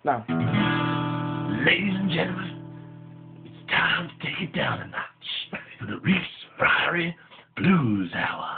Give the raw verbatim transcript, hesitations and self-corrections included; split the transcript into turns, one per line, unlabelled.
Now.
Ladies and gentlemen, it's time to take it down a notch for the Rhys Friery Blues Hour.